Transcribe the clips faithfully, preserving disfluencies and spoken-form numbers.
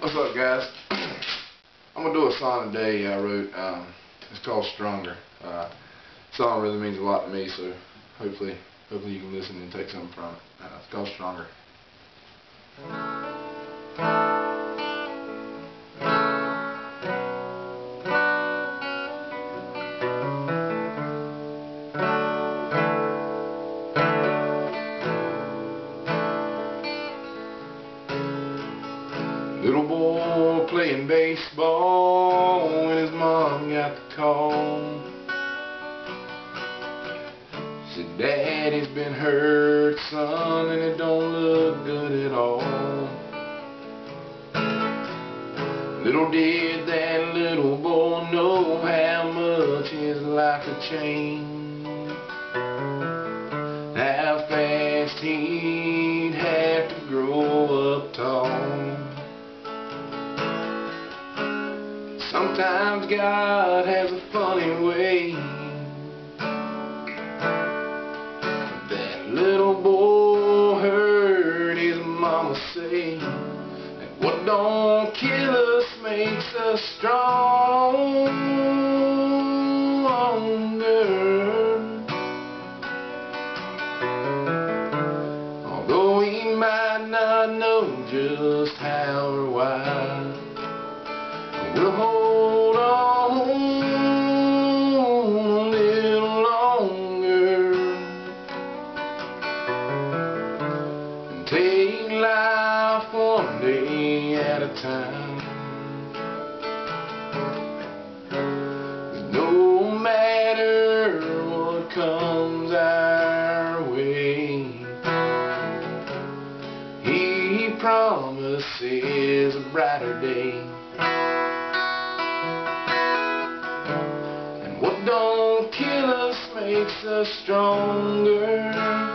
What's up, guys? I'm gonna do a song today I wrote. Um, it's called Stronger. Uh, the song really means a lot to me, so hopefully, hopefully you can listen and take something from it. Uh, it's called Stronger. Little boy playing baseball when his mom got the call. Said, Daddy's been hurt, son, and it don't look good at all. Little did that little boy know how much his life could change, how fast he'd have to grow up tall. Sometimes God has a funny way. That little boy heard his mama say that what don't kill us makes us stronger. Although we might not know just how or why, we'll hold on a little longer and take life one day at a time. 'Cause no matter what comes our way, He promises a brighter day. What don't kill us makes us stronger.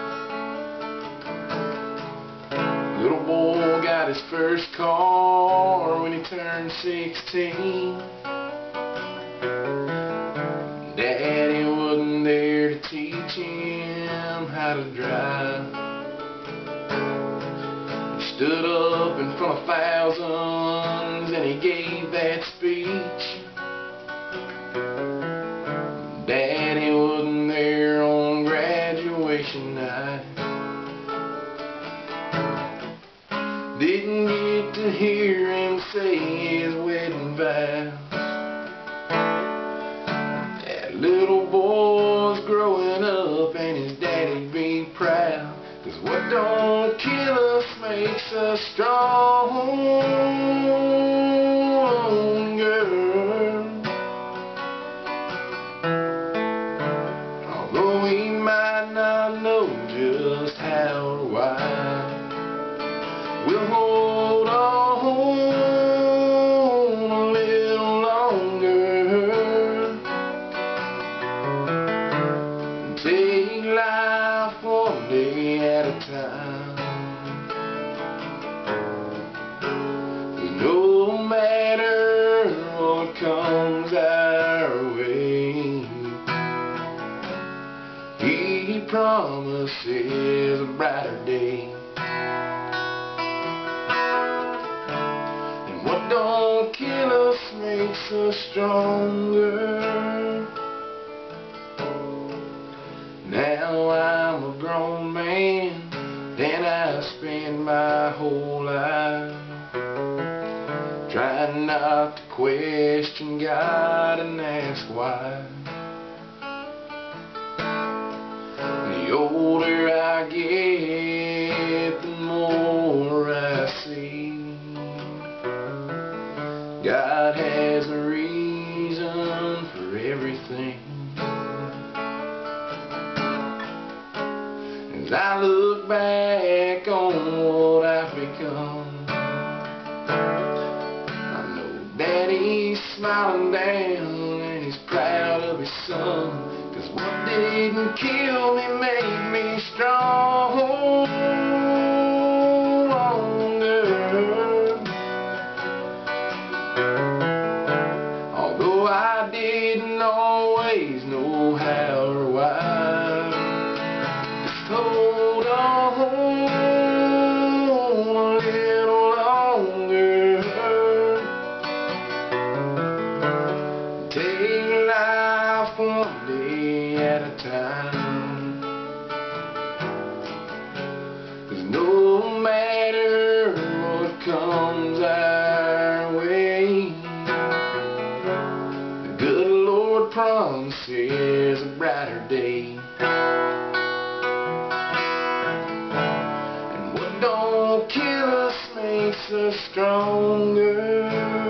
Little boy got his first car when he turned sixteen. Daddy wasn't there to teach him how to drive. He stood up in front of thousands and he gave that speech. Daddy wasn't there on graduation night. Didn't get to hear him say his wedding vows. That little boy's growing up and his daddy'd be proud. 'Cause what don't kill us makes us stronger. We might not know just how or why, we'll hold on a little longer and take life one day at a time. No matter what comes our way, He promises a brighter day. And what don't kill us makes us stronger. Now I'm a grown man and I spend my whole life trying not to question God and ask why. The older I get, the more I see God has a reason for everything. As I look back on what I've become, I know Daddy's smiling down and He's proud of His son. 'Cause what didn't kill me made me stronger. Although I didn't always know how or why, just hold on a little longer. bad time. 'Cause no matter what comes our way, the good Lord promises a brighter day. And what don't kill us makes us stronger.